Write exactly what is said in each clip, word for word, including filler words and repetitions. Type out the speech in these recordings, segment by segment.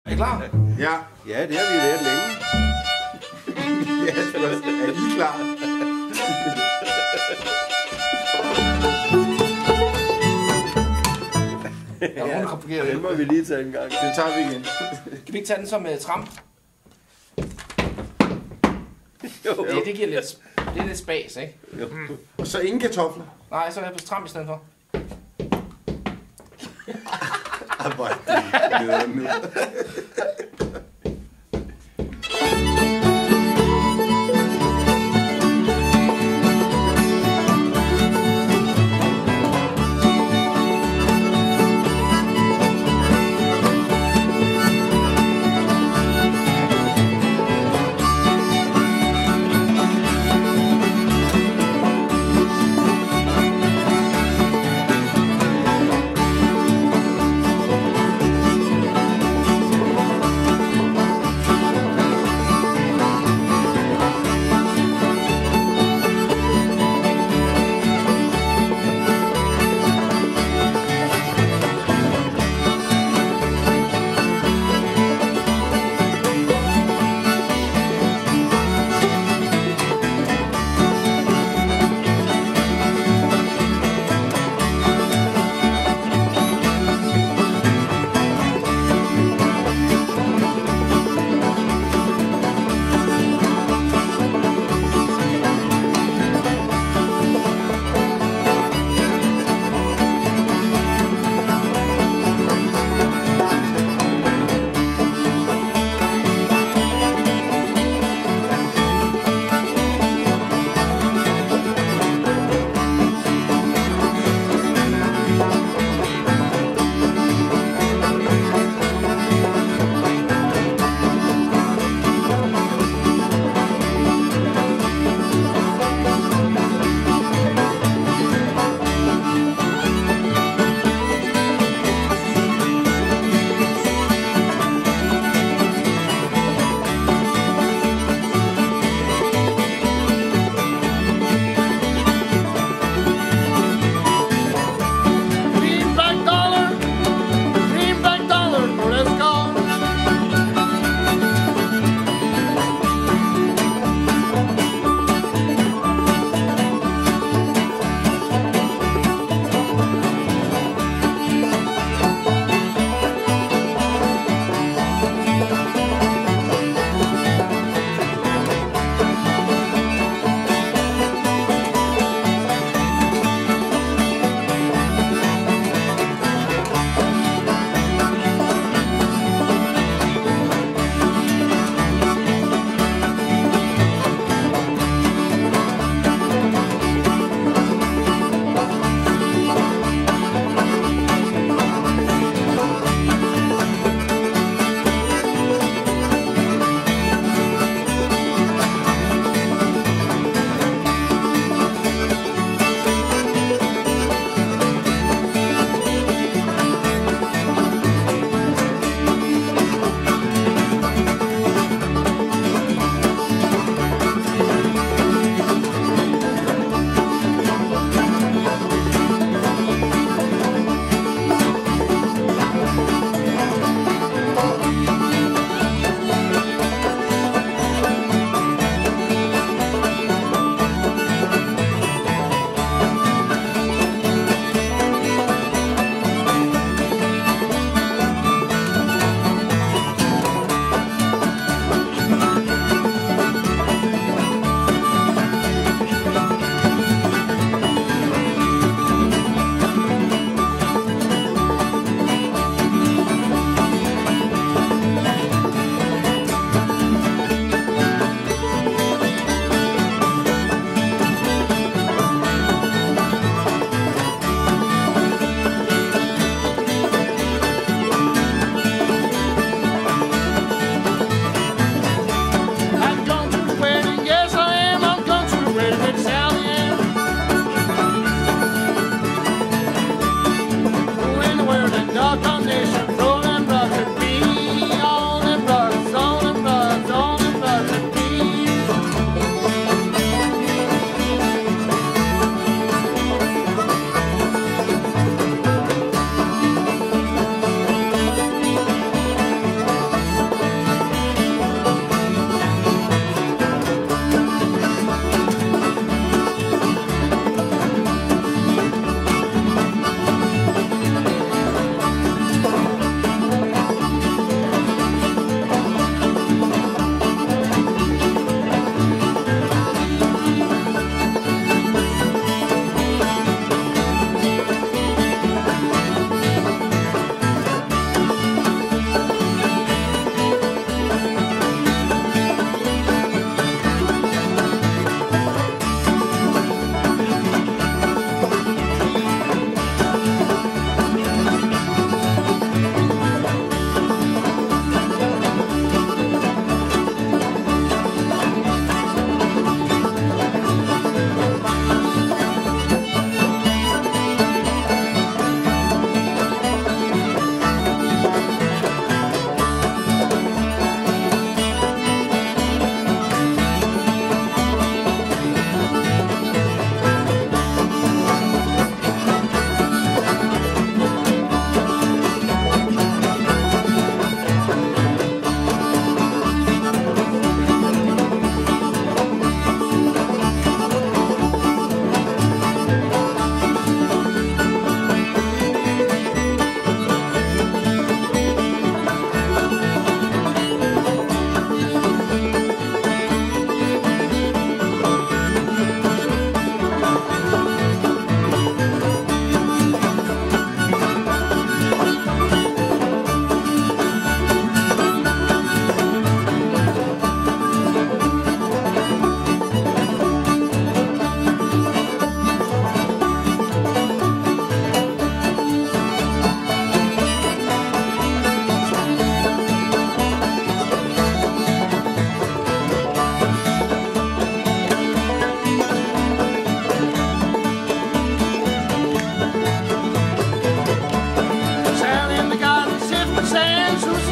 Er I klar? Ja. Ja, det har vi været længe. Ja, er I klar? Ja, ja. Kompliceret. Den må vi lige tage en gang. Den tager vi igen. Kan vi ikke tage den som uh, tramp? Jo. Det, det giver lidt, det er lidt spas, ikke? Jo. Mm. Og så ingen kartofler. Nej, så er jeg på tramp i stedet for. Ej, hvor er det bedre nu.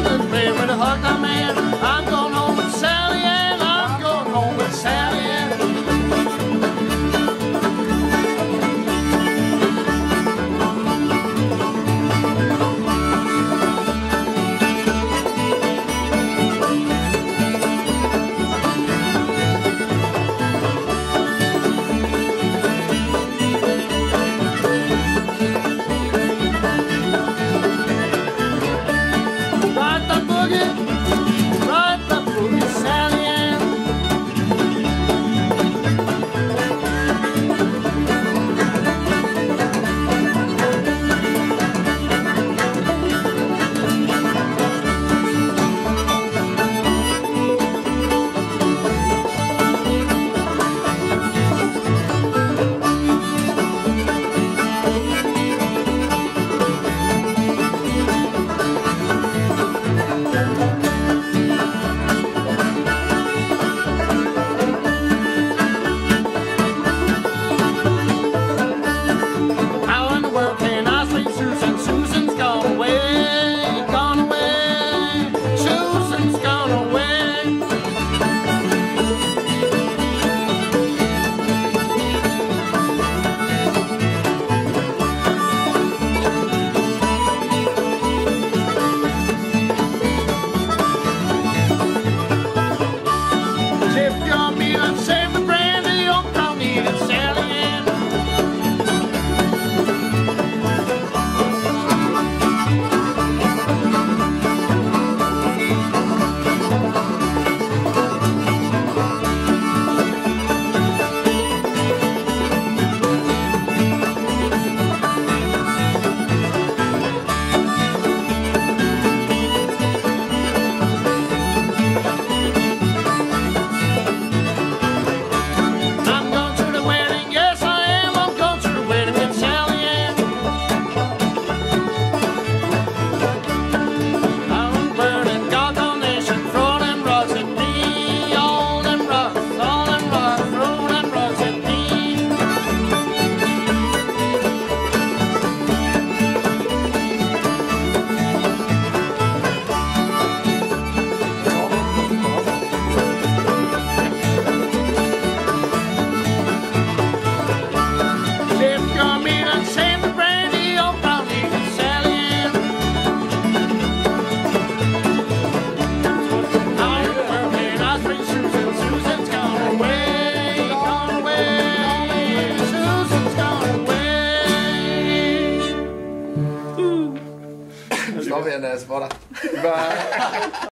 the bed with a hug the man. I'm going home with Sally Ann. I'm going home with Sally Ann. Ride the boogie, ride the boogie, Sally Ann. How in the world can I sleep, Susan? Susan's gone away, gone away. Susan's gone away. If you're me, then save the brandy. Oh, don't need it, Sally Ann. I'm going to the wedding, yes I am. I'm going to the wedding with Sally Ann. I'm burning doggone nation, throw them rugs at me, all them rugs, all them rugs, throw them rugs at me. If you're me, then save the brandy, oh, brownie, and Sally Ann. I'm working, I bring Susan, Susan's gone away, gone away. Susan's gone away. Stop her, Nas, for dig. Bare